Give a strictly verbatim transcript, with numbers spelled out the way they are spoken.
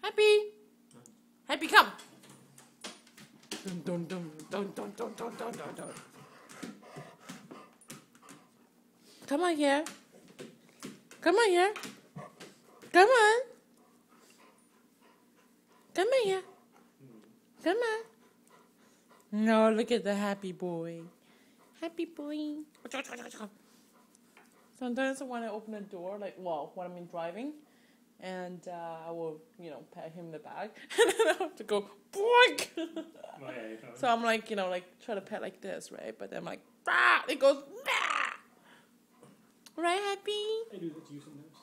Happy. Happy, come. Dun, dun, dun, dun, dun, dun, dun, dun, dun, dun. Come on here. Come on here. Come on. Come on here. Come on. No, look at the happy boy. Happy boy. Sometimes when I open the door, like, well, when I'm in driving, and uh, I will, you know, pat him in the back, and then I have to go, boink! So I'm like, you know, like, try to pet like this, right? But then I'm like, ah! It goes, ah! Right, Happy? I do that to you sometimes.